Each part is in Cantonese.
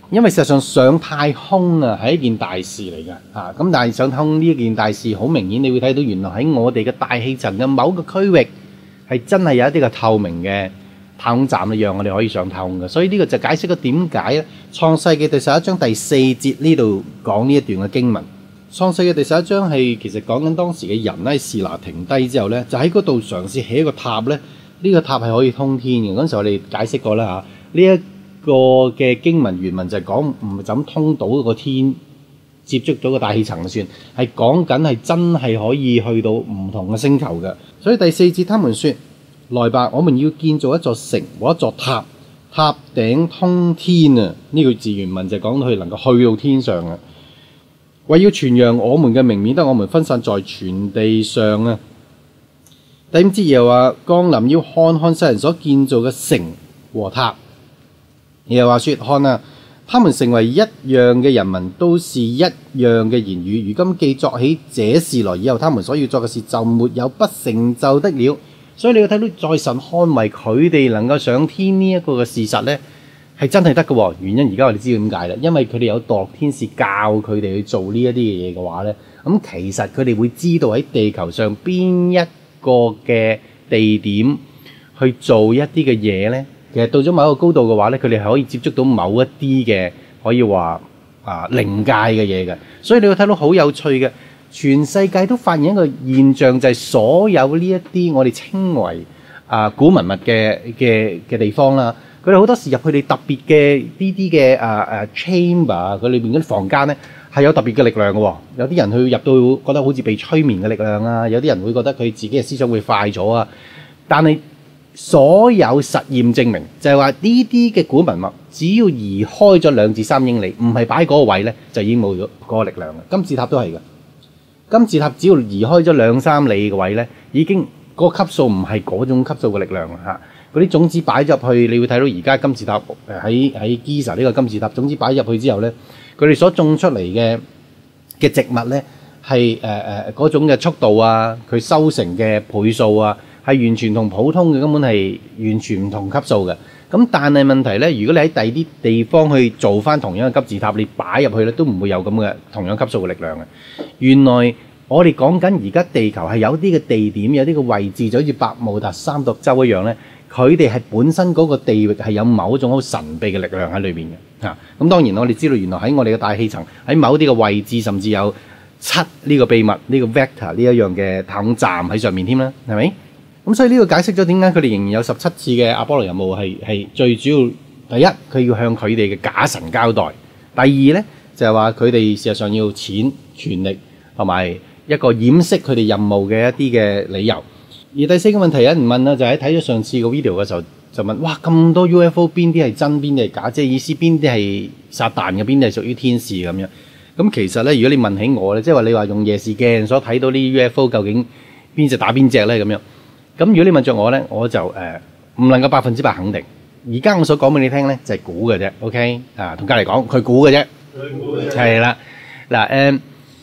因為事實上上太空啊係一件大事嚟㗎嚇，咁但係上太空呢一件大事，好明顯你會睇到原來喺我哋嘅大氣層嘅某個區域係真係有一啲嘅透明嘅太空站，讓我哋可以上太空嘅。所以呢個就解釋咗點解咧創世記第11章第4節呢度講呢一段嘅經文。創世記第11章係其實講緊當時嘅人咧，示拿停低之後咧，就喺嗰度嘗試起一個塔咧。呢個塔係可以通天嘅。嗰陣時我哋解釋過啦嚇，呢一個嘅經文原文就係講唔就咁通到個天，接觸到個大氣層就算，係講緊係真係可以去到唔同嘅星球嘅。所以第4節他們說：來吧，我們要建造一座城和一座塔，塔頂通天啊！呢句字原文就講到佢能夠去到天上啊，為要傳揚我們嘅名，免得我們分散在全地上啊。第5節又話降臨要看看世人所建造嘅城和塔。又話說：看啊，他們成為一樣嘅人民，都是一樣嘅言語。如今既作起這事來，以後他們所要作嘅事就沒有不成就的了。所以你要睇到在神看為佢哋能夠上天呢一個嘅事實呢，係真係得嘅喎。原因而家我哋知道點解啦，因為佢哋有墮落天使教佢哋去做呢一啲嘅嘢嘅話呢，咁其實佢哋會知道喺地球上邊一個嘅地點去做一啲嘅嘢呢。其實到咗某一個高度嘅話呢，佢哋係可以接觸到某一啲嘅可以話靈界嘅嘢嘅。所以你會睇到好有趣嘅，全世界都發現一個現象，就係所有呢一啲我哋稱為古文物嘅地方啦，佢哋好多時入佢哋特別嘅呢啲嘅chamber，佢裏邊嗰啲房間呢，係有特別嘅力量嘅喎。有啲人去入到覺得好似被催眠嘅力量啊，有啲人會覺得佢自己嘅思想會快咗啊。但係所有實驗證明就係話呢啲嘅古文物，只要移開咗2至3英里，唔係擺喺嗰個位呢，就已經冇咗嗰個力量嘅。金字塔都係嘅，金字塔只要移開咗2、3里嘅位呢，已經嗰個級數唔係嗰種級數嘅力量嚇。嗰啲種子擺入去，你會睇到而家金字塔喺 Giza 呢個金字塔種子擺入去之後呢，佢哋所種出嚟嘅植物呢，係嗰種嘅速度啊，佢收成嘅倍數啊，係完全同普通嘅根本係完全唔同級數嘅。咁但係問題呢，如果你喺第二啲地方去做翻同樣嘅金字塔，你擺入去呢都唔會有咁嘅同樣級數嘅力量嘅。原來我哋講緊而家地球係有啲嘅地點，有啲嘅位置，就好似百慕達三角洲一樣呢，佢哋係本身嗰個地域係有某一種好神秘嘅力量喺裏邊嘅嚇。咁當然我哋知道原來喺我哋嘅大氣層喺某啲嘅位置，甚至有7呢個秘密呢個 vector 呢一樣嘅太空站喺上面添啦，係咪？咁所以呢個解釋咗點解佢哋仍然有17次嘅阿波羅任務係最主要。第一，佢要向佢哋嘅假神交代；第二呢，就係話佢哋事實上要錢、權力同埋一個掩飾佢哋任務嘅一啲嘅理由。而第4個問題有人問啦，就喺睇咗上次個 video 嘅時候就問：哇，咁多 UFO 邊啲係真，邊啲係假？即係意思邊啲係撒旦嘅，邊啲係屬於天使咁樣？咁其實呢，如果你問起我呢，即係話你話用夜視鏡所睇到啲 UFO 究竟邊隻打邊隻呢？咁樣？咁如果你問着我呢，我就唔能夠100%肯定。而家我所講俾你聽呢，就係估嘅啫。OK 同隔離講，佢估嘅啫。係啦，嗱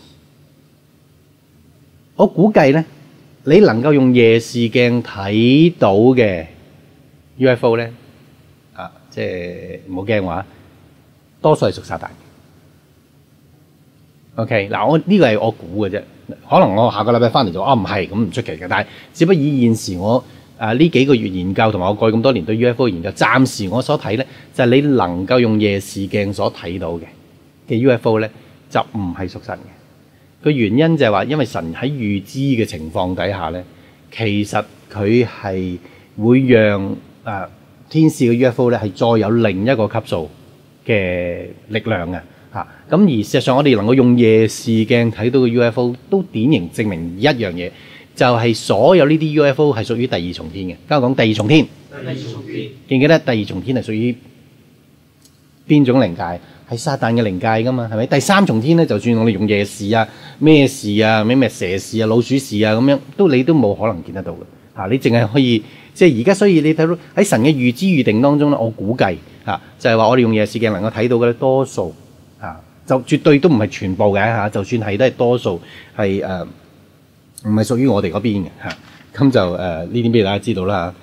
我估計呢，你能夠用夜視鏡睇到嘅 UFO 呢，即係唔好驚話，多數係屬撒旦。OK 嗱，我呢個係我估嘅啫。可能我下個禮拜翻嚟就唔係咁唔出奇嘅，但係只不過以現時我呢幾個月研究同埋我過去咁多年對 UFO 研究，暫時我所睇呢，就係你能夠用夜視鏡所睇到嘅 UFO 呢，就唔係屬神嘅。個原因就係話，因為神喺預知嘅情況底下呢，其實佢係會讓天使嘅 UFO 呢係再有另一個級數嘅力量嘅。咁而事實上，我哋能夠用夜視鏡睇到嘅 UFO 都典型證明一樣嘢，就係所有呢啲 UFO 係屬於第二重天嘅。今日講第二重天，記唔記得第二重天係屬於邊種靈界？係撒旦嘅靈界㗎嘛，係咪？第3重天咧，就算我哋用夜視啊、咩視啊、咩蛇視啊、老鼠視啊咁樣，你都冇可能見得到嘅。你淨係可以即係而家，所以你睇到喺神嘅預知預定當中咧，我估計就係話我哋用夜視鏡能夠睇到嘅多數。就絕對都唔係全部嘅就算係都係多數係唔係屬於我哋嗰邊嘅咁就呢點俾大家知道啦。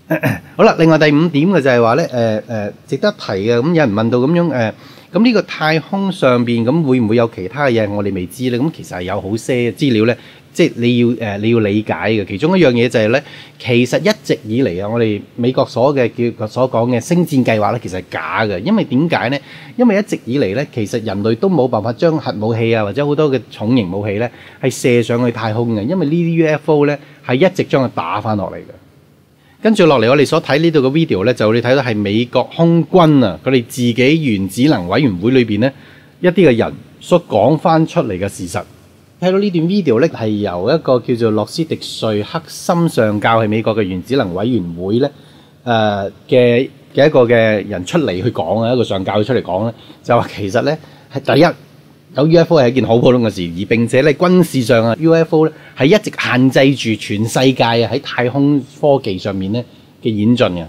好啦，另外第5點嘅就係話咧，值得提嘅，咁有人問到咁樣咁呢個太空上邊咁會唔會有其他嘅嘢我哋未知咧？咁其實係有好些資料咧，即係你要理解嘅。其中一樣嘢就係咧，其實一直以嚟啊，我哋美國所講嘅星戰計劃咧，其實係假嘅。因為點解咧？因為一直以嚟咧，其實人類都冇辦法將核武器啊，或者好多嘅重型武器咧，係射上去太空嘅。因為呢啲 UFO 咧係一直將佢打翻落嚟嘅。跟住落嚟，我哋所睇呢度嘅 video 咧，就你睇到係美國空軍啊，佢哋自己原子能委員會裏邊咧一啲嘅人所講翻出嚟嘅事實。睇到呢段 video 咧，係由一個叫做洛斯迪瑞克森上校係美國嘅原子能委員會咧嘅一個嘅人出嚟去講啊，一個上校出嚟講咧，就話其實咧係第一。有 UFO 係一件好普通嘅事，而並且咧軍事上啊 UFO 咧係一直限制住全世界啊喺太空科技上面咧嘅演進嘅。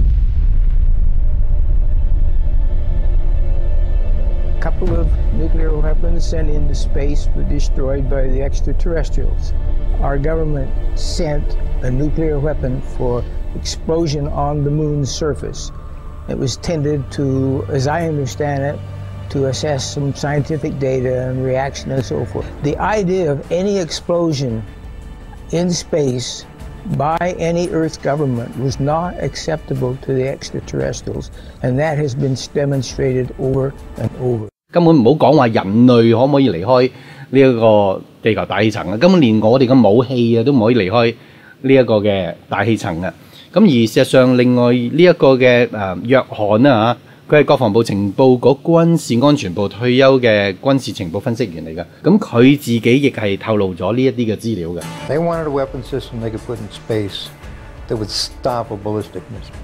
Couple of nuclear weapons sent into space were destroyed by the extraterrestrials. Our government sent a nuclear weapon for explosion on the moon's surface. It was tended to, as I understand it, to assess some scientific data and reaction and so forth. The idea of any explosion in space by any Earth government was not acceptable to the extraterrestrials, and that has been demonstrated over and over. 根本唔好講話人類可唔可以離開呢一個地球大氣層啊！根本連我哋嘅武器啊都唔可以離開呢一個嘅大氣層啊！咁而事實上，另外呢一個嘅約翰啊嚇。佢係國防部情報局軍事安全部退休嘅軍事情報分析員嚟㗎，咁佢自己亦係透露咗呢一啲嘅資料嘅。 They wanted a weapon system they could put in space that would stop a ballistic missile.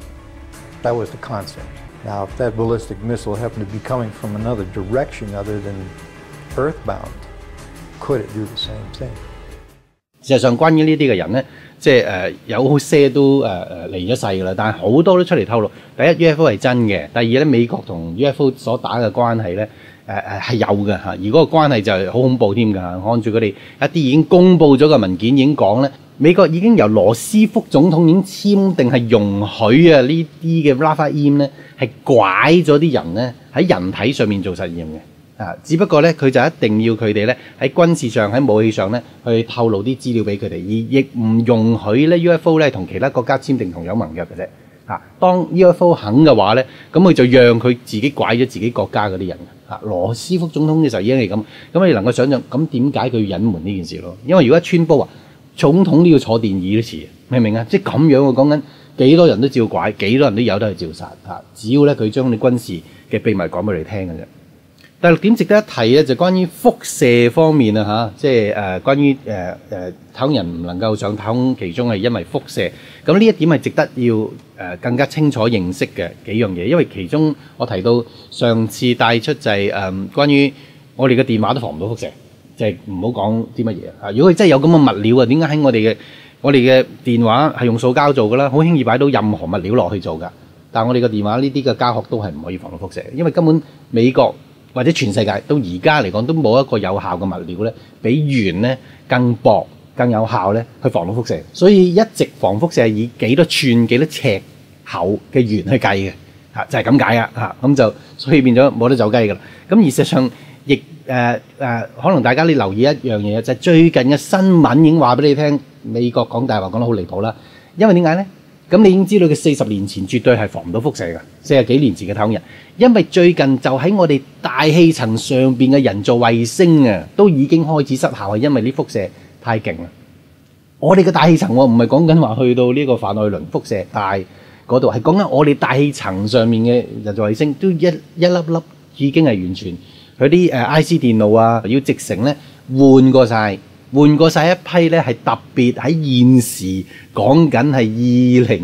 That was the concept. Now, if that ballistic missile happened to be coming from another direction other than earthbound, could it do the same thing? 事實上，關於呢啲嘅人咧，即係有好些都離咗世㗎啦，但係好多都出嚟透露。第一 UFO 係真嘅，第二咧美國同 UFO 所打嘅關係咧係有嘅嚇，而嗰個關係就係好恐怖添㗎嚇。按住佢哋一啲已經公佈咗嘅文件已經講咧，美國已經由羅斯福總統已經簽訂係容許啊呢啲嘅 Raphael 咧係拐咗啲人咧喺人體上面做實驗嘅。只不過咧，佢就一定要佢哋咧喺軍事上、喺武器上咧去透露啲資料俾佢哋，而亦唔容許咧 UFO 咧同其他國家簽訂同樣盟約嘅啫。當 UFO 肯嘅話咧，咁佢就讓佢自己拐咗自己國家嗰啲人。羅斯福總統嘅時候已經係咁，咁你能夠想象咁點解佢要隱瞞呢件事咯？因為如果一穿煲總統都要坐電椅都遲，明唔明啊？即係咁樣喎，講緊幾多人都照拐，幾多人都有得去照殺只要咧佢將你軍事嘅秘密講俾你聽嘅啫。第6點值得一提咧，就關於輻射方面啊即係關於太空人唔能夠上太空，其中係因為輻射。咁呢一點係值得要更加清楚認識嘅幾樣嘢，因為其中我提到上次帶出就係關於我哋嘅電話都防唔到輻射，就係唔好講啲乜嘢啊！如果佢真係有咁嘅物料啊，點解喺我哋嘅電話係用塑膠做㗎啦？好輕易擺到任何物料落去做㗎。但係我哋嘅電話呢啲嘅膠殼都係唔可以防到輻射，因為根本美國或者全世界到而家嚟講都冇一個有效嘅物料咧，比鉛咧更薄、更有效咧去防到輻射。所以一直防輻射係以幾多寸、幾多尺厚嘅鉛去計嘅，就係咁解啊！咁就所以變咗冇得走雞㗎啦。咁而事實上亦可能大家你留意一樣嘢，就係最近嘅新聞已經話俾你聽，美國講大話講得好離譜啦。因為點解咧？咁你已經知道佢40年前絕對係防唔到輻射嘅，40幾年前嘅太空人，因為最近就喺我哋大氣層上邊嘅人造衛星啊，都已經開始失效，係因為啲輻射太勁啦。我哋嘅大氣層唔係講緊話去到呢個范愛倫輻射帶嗰度，係講緊我哋大氣層上面嘅人造衛星都一粒粒已經係完全佢啲IC 電路啊，要直成咧換過晒一批咧，係特別喺現時講緊係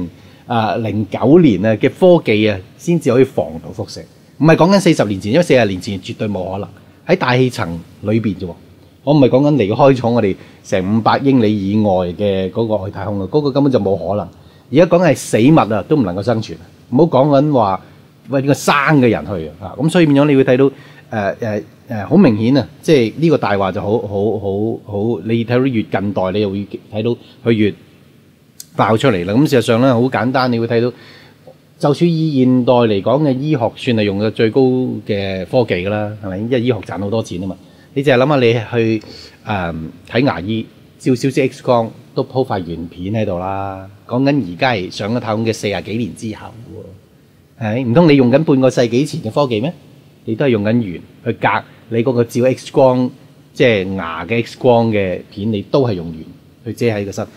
2009年啊嘅科技啊，先至可以防到輻射。唔係講緊40年前，因為40年前絕對冇可能喺大氣層裏邊啫喎。我唔係講緊離開咗我哋成500英里以外嘅嗰個外太空啊，嗰個根本就冇可能。而家講係死物啊，都唔能夠生存。唔好講緊話喂呢個生嘅人去啊，咁所以變咗你會睇到好明顯啊，即係呢個大話就好，你睇到越近代，你又會睇到佢越爆出嚟啦。咁事實上咧好簡單，你會睇到，就算以現代嚟講嘅醫學算係用嘅最高嘅科技㗎啦，係咪？因為醫學賺好多錢啊嘛。你淨係諗下，你去睇牙醫照少少 X 光都鋪塊原片喺度啦。講緊而家係上咗太空嘅40幾年之後喎，係唔通你用緊半個世紀前嘅科技咩？你都係用緊鉛去隔你嗰個照 X 光，即係牙嘅 X 光嘅片，你都係用鉛去遮喺個身。